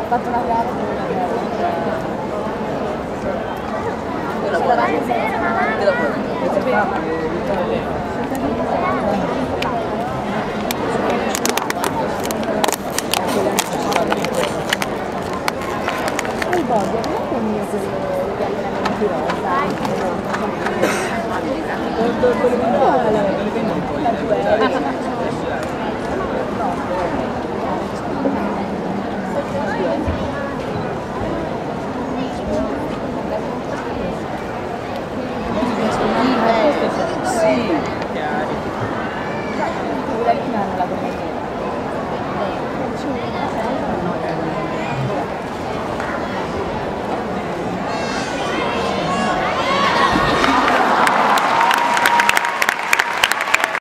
fatto una gara il Bobbio non è che il mio gli allenamenti rosa sì, la domenica